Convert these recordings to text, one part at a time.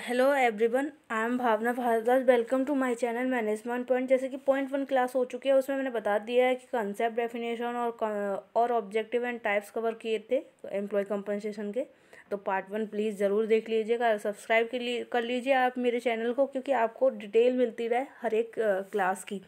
Hello everyone, I am Bhavna Bhardwaj. Welcome to my channel management point. जैसे कि point 1 class हो चुकी है, उसमें मैंने बता दिया है कि कंसेप्ट, डेफिनेशन और ऑब्जेक्टिव एंड टाइप्स कवर किए थे एम्प्लॉय कंपनसेशन के। तो पार्ट 1 प्लीज़ ज़रूर देख लीजिएगा। सब्सक्राइब कर लीजिए आप मेरे चैनल को, क्योंकि आपको डिटेल मिलती रहे हर एक क्लास की।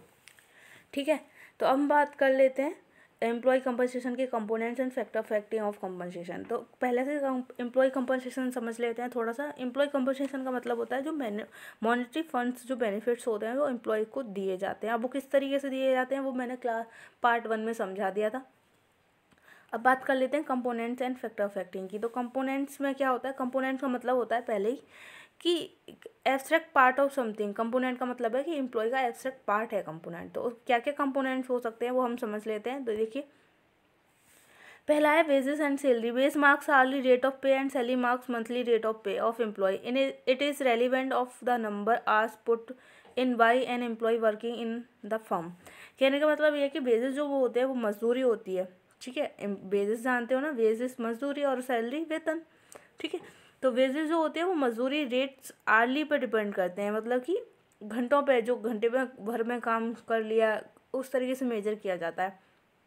ठीक है, तो अब हम बात कर लेते हैं एम्प्लॉय कंपनसेशन के components and factor affecting of compensation. तो पहले से एम्प्लॉय कंपनसेशन समझ लेते हैं थोड़ा सा। एम्प्लॉय कंपनसेशन का मतलब होता है जो मॉनेटरी फंड्स, जो बेनिफिट्स होते हैं वो एम्प्लॉय को दिए जाते हैं। अब वो किस तरीके से दिए जाते हैं वो मैंने पार्ट 1 में समझा दिया था। अब बात कर लेते हैं कंपोनेंट्स एंड फैक्टर अफेक्टिंग की। तो कंपोनेंट्स में क्या होता है? कंपोनेंट्स का मतलब होता है पहले ही कि abstract part of something. Component का मतलब है कि एम्प्लॉय का एब्स्ट्रैक्ट पार्ट है कंपोनेंट। तो क्या क्या कंपोनेंट्स हो सकते हैं वो हम समझ लेते हैं। तो देखिए, पहला है wages and salary. Wage marks hourly rate of pay and salary marks monthly rate of pay of employee. It is relevant of the number hours put in by an employee working in the firm. कहने का मतलब ये है कि wages जो वो होते हैं वो मजदूरी होती है। ठीक है, वेजेस जानते हो ना, वेजेस मजदूरी और सैलरी वेतन। ठीक है, तो वेजेस जो होते हैं वो मजदूरी रेट्स आर्ली पर डिपेंड करते हैं, मतलब कि घंटों पे, जो घंटे में भर में काम कर लिया उस तरीके से मेजर किया जाता है।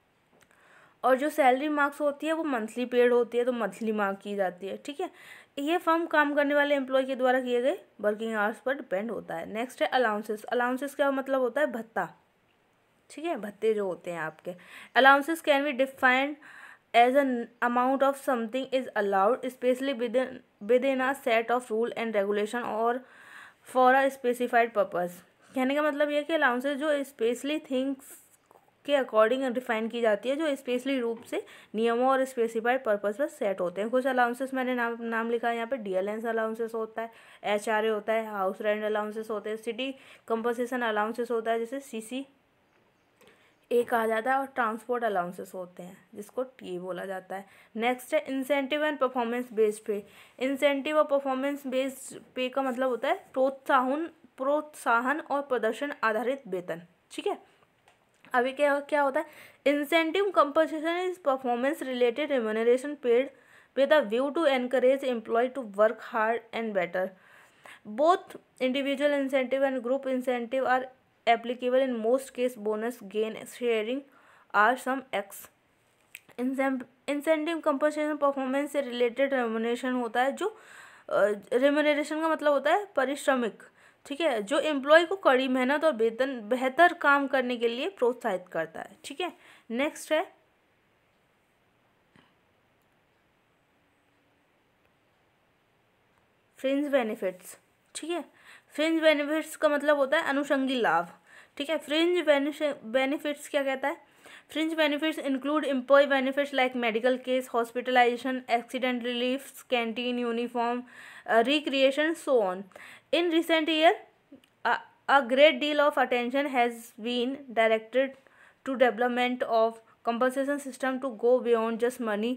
और जो सैलरी मार्क्स होती है वो मंथली पेड होती है, तो मंथली मार्क की जाती है। ठीक है, ये फर्म काम करने वाले एम्प्लॉय के द्वारा किए गए वर्किंग आवर्स पर डिपेंड होता है। नेक्स्ट है अलाउंसेस। अलाउंसेस का मतलब होता है भत्ता। ठीक है, भत्ते जो होते हैं आपके। Allowances can be defined as an amount of something is allowed specially within a set of rule and regulation और फॉर अ स्पेसिफाइड पर्पस। कहने का मतलब ये कि अलाउंसेस जो स्पेशली थिंग्स के अकॉर्डिंग डिफाइन की जाती है, जो स्पेशली रूप से नियमों और स्पेसिफाइड पर्पस पर सेट होते हैं। कुछ अलाउंसेस मैंने नाम लिखा है यहाँ पे। डीएलएंस अलाउंसेस होता है, एचआरए होता है, हाउस रेंट अलाउंसेस होते हैं, सिटी कंपनसेशन अलाउंसेस होता है जिसे सीसी ए कहा जाता है, और ट्रांसपोर्ट अलाउंसेस होते हैं जिसको टी बोला जाता है। नेक्स्ट है incentive and performance based pay. Incentive और परफॉर्मेंस बेस्ड पे का मतलब होता है प्रोत्साहन और प्रदर्शन आधारित वेतन। ठीक है, अभी क्या क्या होता है? Incentive compensation is performance related remuneration paid with a view to encourage employee to work hard and better. Both individual incentive and group incentive are applicable in most case. Bonus gain sharing are some X. Incentive compensation performance से related remuneration होता है, जो remuneration का मतलब होता है पारिश्रमिक। ठीक है, जो एम्प्लॉय को कड़ी मेहनत और बेहतर काम करने के लिए प्रोत्साहित करता है। ठीक है, नेक्स्ट है फ्रिंज बेनिफिट्स। ठीक है, फ्रिंज बेनिफिट्स का मतलब होता है अनुषंगी लाभ। ठीक है, फ्रिंज बेनिफिट्स क्या कहता है? Fringe benefits include employee benefits like medical case, hospitalization, accident relief, canteen, uniform, recreation, so on. In recent year, a great deal of attention has been directed to development of compensation system to go beyond just money.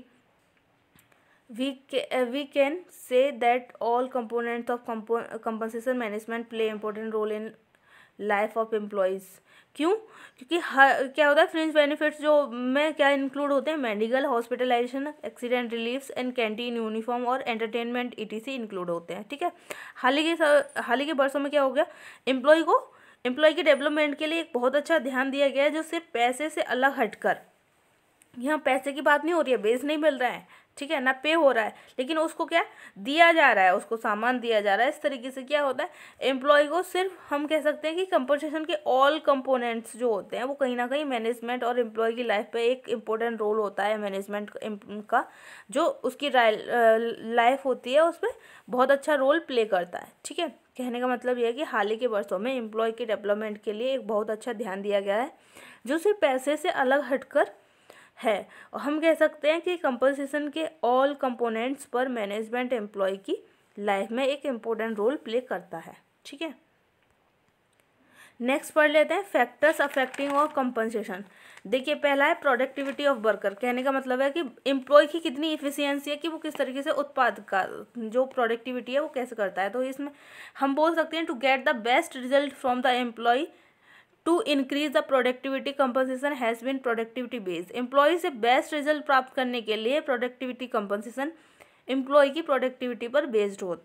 We can say that all components of compensation management play important role in life of employees. क्यों? क्योंकि क्या होता है, fringe benefits जो में क्या include होते हैं? Medical, hospitalization, accident relief and canteen, uniform और एंटरटेनमेंट ईटीसी इंक्लूड होते हैं। ठीक है, हाल ही के वर्षों में क्या हो गया? एम्प्लॉय के डेवलपमेंट के लिए एक बहुत अच्छा ध्यान दिया गया है, जो सिर्फ पैसे से अलग हटकर, यहाँ पैसे की बात नहीं हो रही है, बेस नहीं मिल रहा है, ठीक है ना, पे हो रहा है, लेकिन उसको क्या दिया जा रहा है, उसको सामान दिया जा रहा है। इस तरीके से क्या होता है, एम्प्लॉय को सिर्फ हम कह सकते हैं कि कंपनसेशन के ऑल कंपोनेंट्स जो होते हैं वो कहीं ना कहीं मैनेजमेंट और एम्प्लॉय की लाइफ पे एक इम्पोर्टेंट रोल होता है। मैनेजमेंट का जो उसकी लाइफ होती है उस पर बहुत अच्छा रोल प्ले करता है। ठीक है, कहने का मतलब यह है कि हाल ही के वर्षों में एम्प्लॉय के डेवलपमेंट के लिए एक बहुत अच्छा ध्यान दिया गया है, जो सिर्फ पैसे से अलग हटकर है। और हम कह सकते हैं कि कंपनसेशन के ऑल कंपोनेंट्स पर मैनेजमेंट एम्प्लॉय की लाइफ में एक इम्पोर्टेंट रोल प्ले करता है। ठीक है, नेक्स्ट पढ़ लेते हैं फैक्टर्स अफेक्टिंग और कंपनसेशन। देखिए, पहला है प्रोडक्टिविटी ऑफ वर्कर। कहने का मतलब है कि एम्प्लॉय की कितनी इफिशियंसी है, कि वो किस तरीके से उत्पाद का जो प्रोडक्टिविटी है वो कैसे करता है। तो इसमें हम बोल सकते हैं to get the best result from the employee to increase the productivity compensation has been productivity based. Employee से बेस्ट रिजल्ट प्राप्त करने के लिए प्रोडक्टिविटी कंपनसेशन एम्प्लॉय की प्रोडक्टिविटी पर बेस्ड होता है।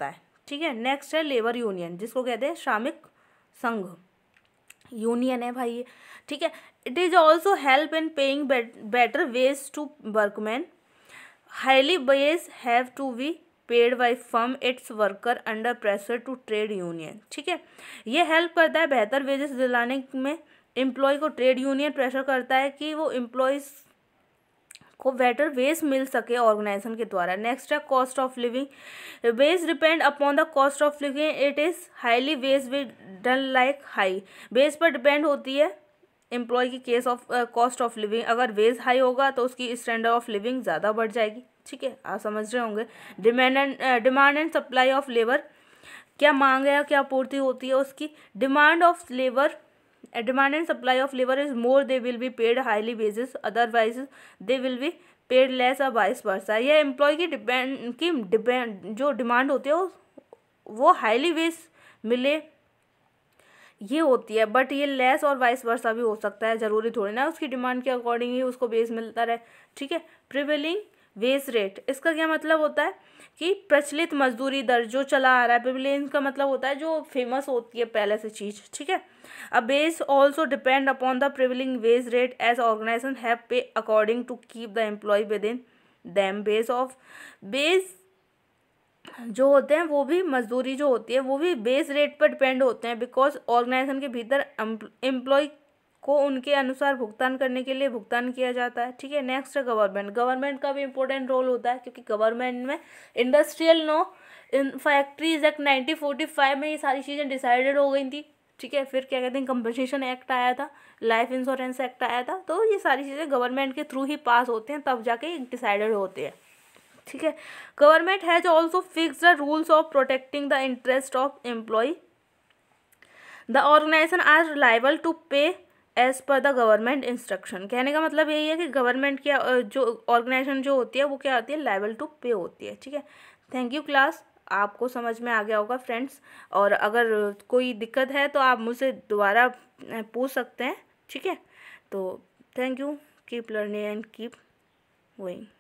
ठीक है। नेक्स्ट है लेबर यूनियन, जिसको कहते हैं श्रमिक संघ, यूनियन है भाई ये, ठीक है। It is also help in paying better wage to workman, highly wage have to be paid by firm its worker under pressure to trade union, ठीक है। ये हेल्प करता है बेहतर वेजेस दिलाने में, एम्प्लॉय को ट्रेड यूनियन प्रेशर करता है कि वो एम्प्लॉयज़ को बेटर वेज मिल सके ऑर्गेनाइजेशन के द्वारा। नेक्स्ट है cost of living, wage depend upon the cost of living, it is highly wage we done like high, wage पर डिपेंड होती है एम्प्लॉय की case of cost of living, अगर वेज हाई होगा तो उसकी स्टैंडर्ड ऑफ लिविंग ज़्यादा बढ़ जाएगी, ठीक है, आप समझ रहे होंगे। Demand and supply of labour, क्या मांग है क्या पूर्ति होती है उसकी, demand of labour, demand and supply of labour is more, they will be paid highly wages, otherwise they will be paid less और वाइस वर्सा। यह एम्प्लॉय की डिपेंड जो डिमांड होती है वो हाईली वेज मिले ये होती है, बट ये लेस और वाइस वर्सा भी हो सकता है, जरूरी थोड़ी ना उसकी डिमांड के अकॉर्डिंग ही उसको वेज मिलता रहे, ठीक है। प्रिवेलिंग वेज रेट, इसका क्या मतलब होता है कि प्रचलित मजदूरी दर जो चला आ रहा है, प्रिवेलेंस का मतलब होता है जो फेमस होती है पहले से चीज़, ठीक है। A base also depend upon the prevailing wage rate as organization have pay according to keep the employee within them. Base जो होते हैं वो भी मजदूरी जो होती है वो भी बेस रेट पर डिपेंड होते हैं, बिकॉज ऑर्गेनाइजेशन के भीतर एम्प्लॉय को उनके अनुसार भुगतान करने के लिए भुगतान किया जाता है, ठीक है। नेक्स्ट है गवर्नमेंट, गवर्नमेंट का भी इंपॉर्टेंट रोल होता है, क्योंकि गवर्नमेंट में industrial no in factories act 1945 में ये सारी चीज़ें डिसाइडेड हो गई थी, ठीक है। फिर क्या कहते हैं कंपनसेशन एक्ट आया था, लाइफ इंश्योरेंस एक्ट आया था, तो ये सारी चीज़ें गवर्नमेंट के थ्रू ही पास होते हैं, तब जाके डिसाइडेड होते हैं, ठीक है। Government has also fix the rules of protecting the interest of employee, the organization are liable to pay as per the government instruction. कहने का मतलब यही है कि गवर्नमेंट की जो ऑर्गेनाइजेशन जो होती है वो क्या होती है, लायबल टू पे होती है, ठीक है। थैंक यू क्लास, आपको समझ में आ गया होगा फ्रेंड्स, और अगर कोई दिक्कत है तो आप मुझसे दोबारा पूछ सकते हैं, ठीक है। तो thank you, keep learning and keep going.